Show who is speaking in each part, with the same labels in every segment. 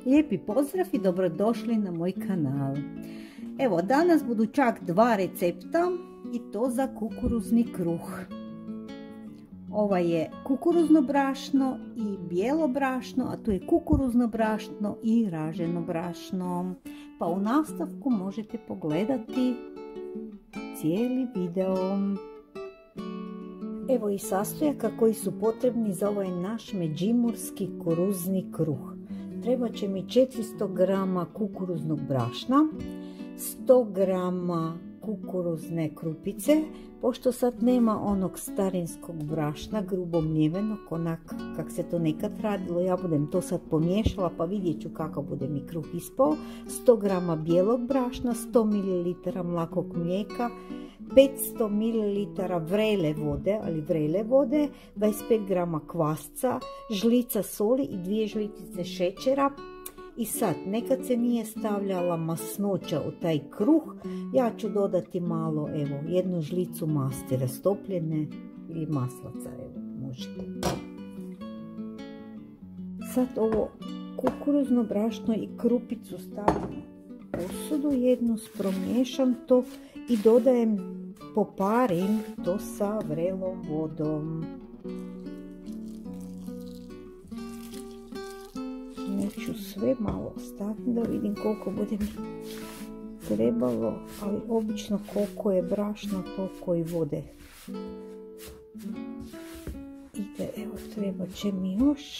Speaker 1: Lijepi pozdrav i dobrodošli na moj kanal. Evo, danas budu čak 2 recepta i to za kukuruzni kruh. Ovo je kukuruzno brašno i bijelo brašno, a tu je kukuruzno brašno i raženo brašno. Pa u nastavku možete pogledati cijeli video. Evo i sastojaka koji su potrebni za ovaj naš međimurski kukuruzni kruh. Treba će mi 400 g kukuruznog brašna, 100 g kukuruzne krupice, pošto sad nema onog starinskog brašna, grubo mljevenog, onak kak se to nekad radilo, ja budem to sad pomiješala pa vidjet ću kakav bude mi kruh ispao. 100 g bijelog brašna, 100 ml mlakog mlijeka, 500 ml vrele vode, ali vrele vode, 25 g kvasca, žlica soli i 2 žlitice šećera. I sad, nekad se nije stavljala masnoća u taj kruh, ja ću dodati malo, evo, 1 žlicu masti rastopljene ili maslaca, evo, možete. Sad ovo kukuruzno brašno i krupicu stavim u posudu jednu, promiješam to i dodajem, poparim to sa vrelom vodom. Neću sve malo staviti da vidim koliko bude mi trebalo, ali obično koliko je brašna toliko i vode ide. Evo, treba će mi još.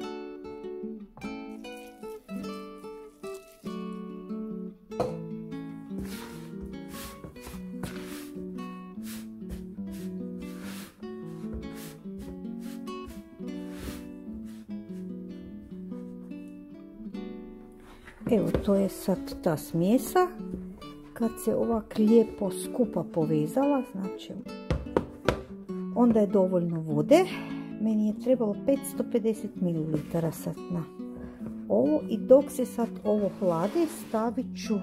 Speaker 1: Evo, to je sad ta smjesa. Kad se ovak lijepo skupa povezala, znači onda je dovoljno vode. Meni je trebalo 550 ml sad na ovo i dok se sad ovo hladi stavit ću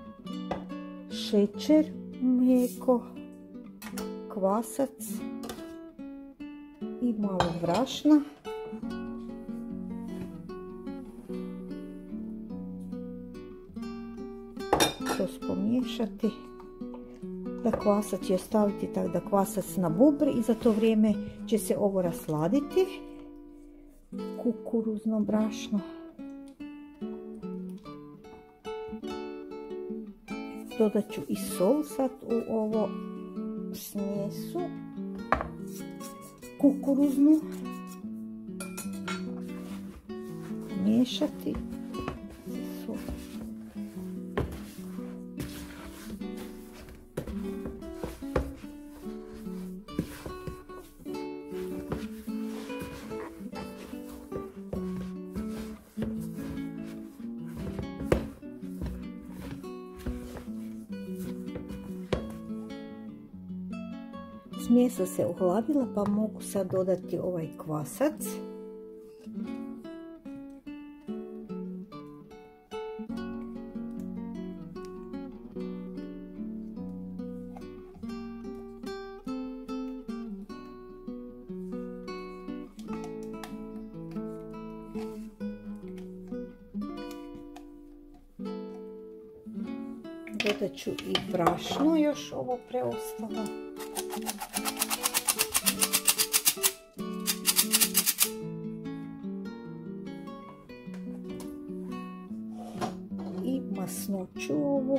Speaker 1: šećer, mlijeko, kvasac i malo brašna. To pomiješati, da kvasac će staviti tako da kvasac nabubri i za to vrijeme će se ovo rasladiti, kukuruzno brašno. Dodat ću i sol sad u ovo smjesu kukuruznu, miješati. Smjesa se ohladila pa mogu sad dodati ovaj kvasac. Dodat ću i brašno, još ovo preostalo. I masnoću ovu.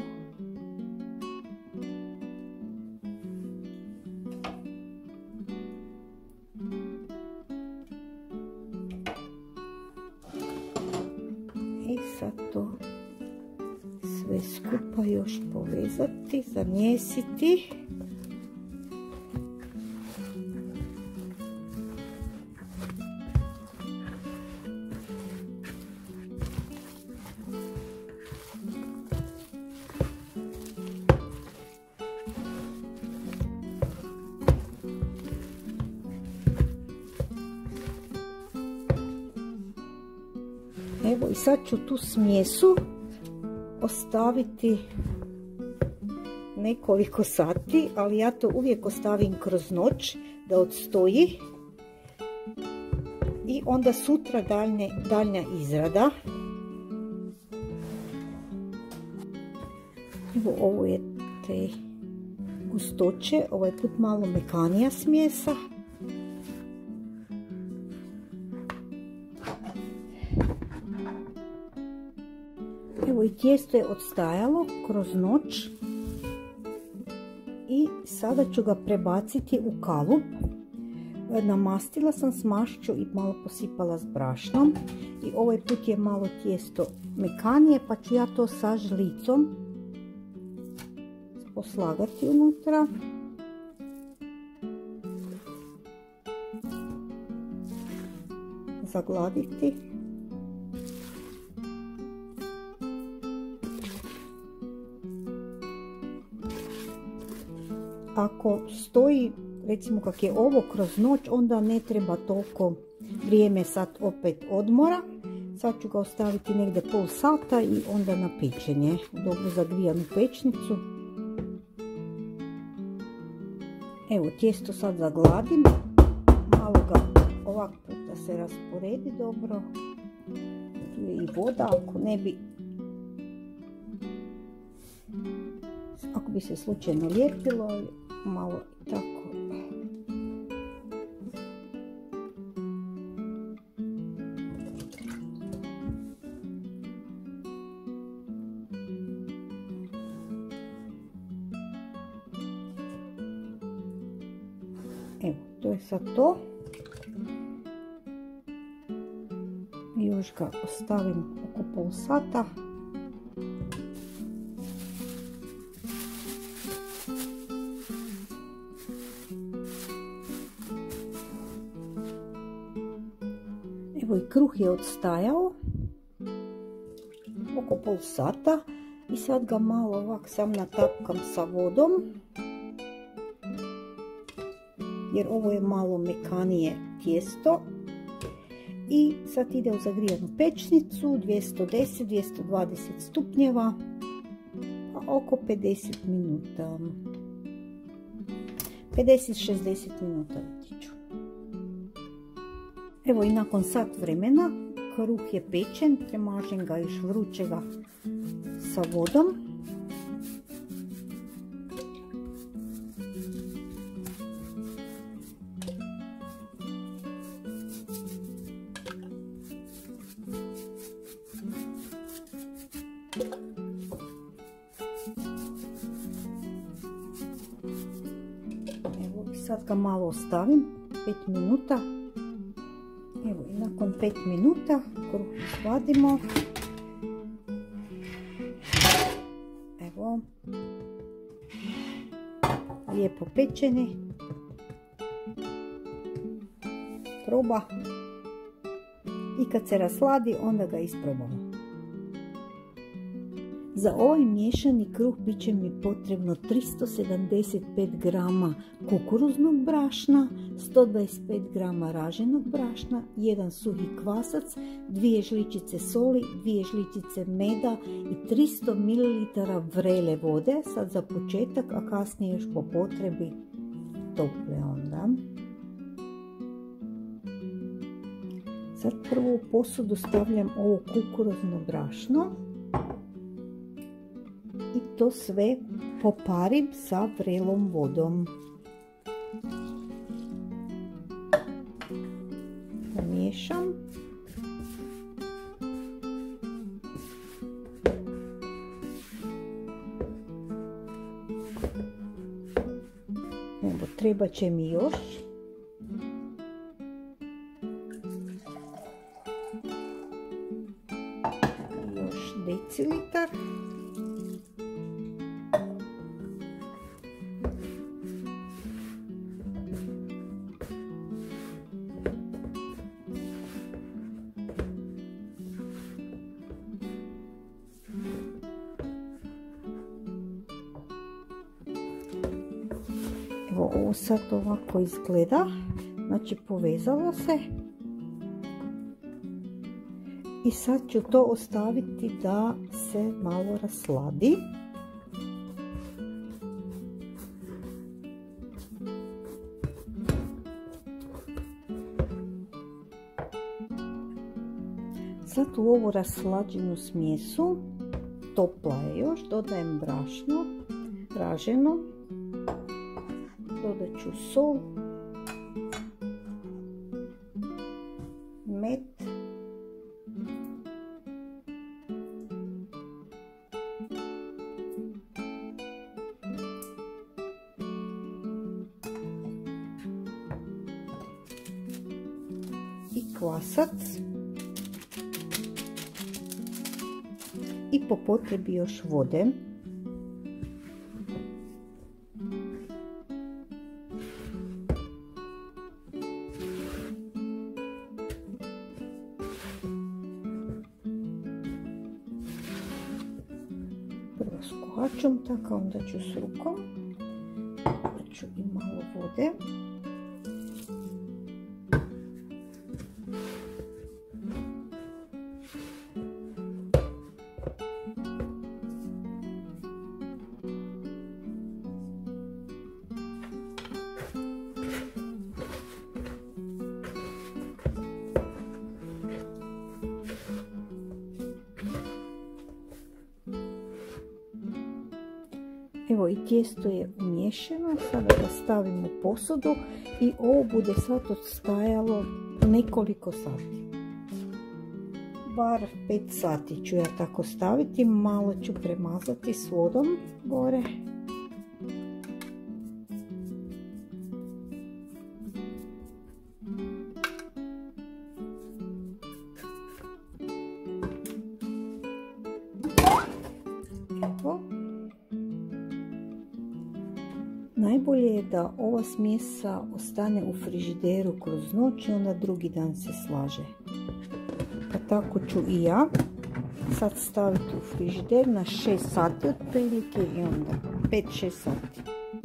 Speaker 1: I sad to sve skupa još povezati, zamjesiti. Evo i sad ću tu smjesu ostaviti nekoliko sati, ali ja to uvijek ostavim kroz noć da odstoji i onda sutra daljnja izrada. Evo, ovo je te gustoće, ovaj put malo mekanija smjesa. Evo, i tijesto je odstajalo kroz noć i sada ću ga prebaciti u kalup. Namastila sam s mašću i malo posipala s brašnom i ovaj put je malo tijesto mekanije, pa ću ja to sa žlicom poslagati unutra. Zagladiti. Ako stoji, recimo kak je ovo kroz noć, onda ne treba toliko vrijeme sad opet odmora. Sad ću ga ostaviti negdje pol sata i onda na pečenje u dobro zagrijanu pečnicu. Evo, tijesto sad zagladim, malo ga ovak puta se rasporedi dobro. Tu je i voda, ako bi se slučajno lijepilo, malo tako. Evo, to je sad to. Još ga ostavim oko pol sata. Evo, i kruh je odstajao oko pol sata i sad ga malo ovak sam natapkam sa vodom, jer ovo je malo mekanije tijesto. I sad ide u zagrijanu pečnicu 210-220 stupnjeva, pa oko 50 minuta. 50-60 minuta ću. Evo, i nakon sat vremena kruh je pečen, premažem ga još vrućega sa vodom. Evo, sad ga malo ostavim 5 minuta. Evo, i nakon 5 minuta kruh svadimo. Evo, lijepo pečeni. Proba. I kad se rasladi, onda ga isprobamo. Za ovaj miješani kruh bit će mi potrebno 375 grama kukuruznog brašna, 125 grama raženog brašna, 1 suhi kvasac, 2 žličice soli, 2 žličice meda i 300 ml vrele vode, sad za početak, a kasnije još po potrebi tople onda. Sad prvo u posudu stavljam ovo kukuruzno brašno. I to sve poparim sa vrelom vodom. Pomiješam. Evo, treba će mi još. Još decilitar. Evo, ovo sad ovako izgleda, znači povezalo se. I sad ću to ostaviti da se malo rasladi. Sad u ovu raslađenu smjesu topla je još. Dodajem brašno, praženo. Dodat ću sol, med, i kvasac i po potrebi još vode. Prvo s kohačom, tako onda ću s rukom. Da ću i malo vode. Evo i tijesto je umiješano, sada ga stavim u posudu i ovo bude sad odstajalo nekoliko sati. Bar 5 sati ću ja tako staviti, malo ću premazati s vodom gore. Evo. Najbolje je da ova smjesa ostane u frižideru kroz noć i onda drugi dan se slaže. Pa tako ću i ja sad staviti u frižider na 6 sati otprilike i onda 5-6 sati.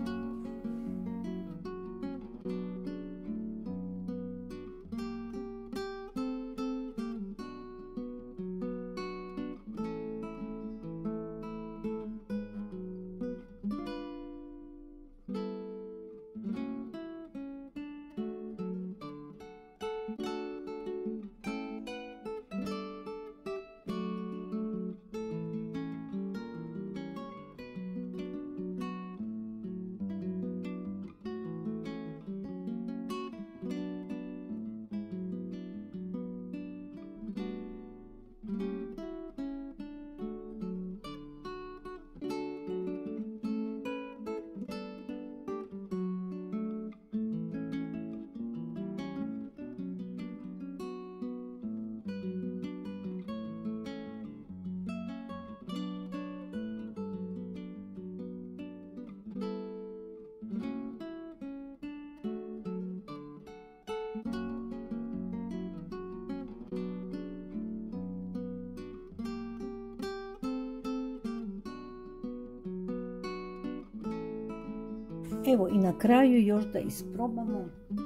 Speaker 1: Evo i na kraju još da isprobamo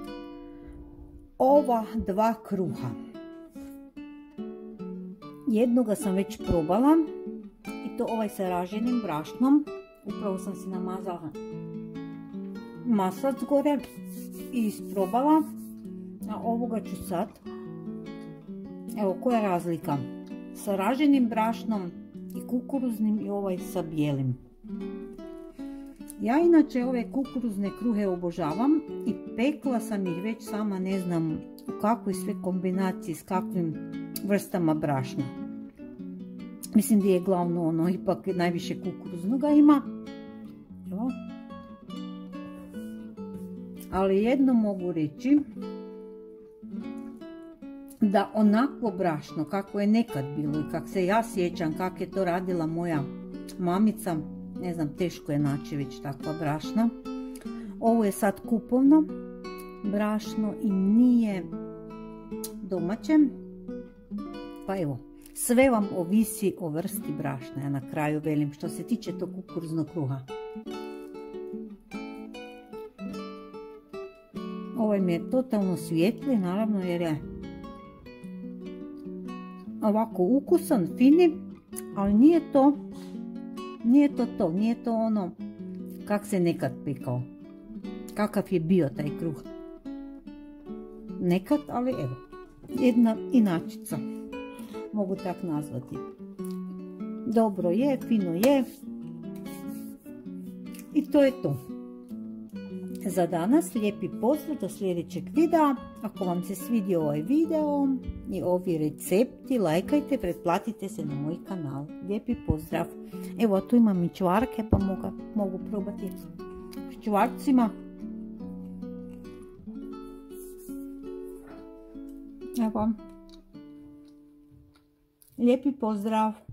Speaker 1: ova dva kruha. Jednoga sam već probala i to ovaj sa raženim brašnom. Upravo sam si namazala maslac gore i isprobala. A ovoga ću sad. Evo koja je razlika sa raženim brašnom i kukuruznim i ovaj sa bijelim. Ja inače ove kukuruzne kruhe obožavam i pekla sam ih već sama ne znam u kakvoj sve kombinaciji s kakvim vrstama brašna. Mislim da je glavno ono, ipak najviše kukuruznoga ima. Evo. Ali jedno mogu reći, da onakvo brašno kako je nekad bilo i kako se ja sjećam kako je to radila moja mamica, ne znam, teško je naći već takva brašna. Ovo je sad kupovno brašno i nije domaće. Pa evo, sve vam ovisi o vrsti brašna. Ja na kraju velim što se tiče tog kukuruznog kruha. Ovaj mi je totalno svijetli, naravno jer je ovako ukusan, fini, ali nije to ono kak se nekad pekao, kakav je bio taj kruh nekad, ali evo, jedna inačica, mogu tak nazvati. dobro je, fino je. I to je to. Za danas lijepi pozdrav do sljedećeg videa. Ako vam se svidio ovaj video i ovi recepti, lajkajte, pretplatite se na moj kanal. Lijepi pozdrav. Evo, tu imam i čvarke pa mogu probati s čvarcima. Evo. Lijepi pozdrav.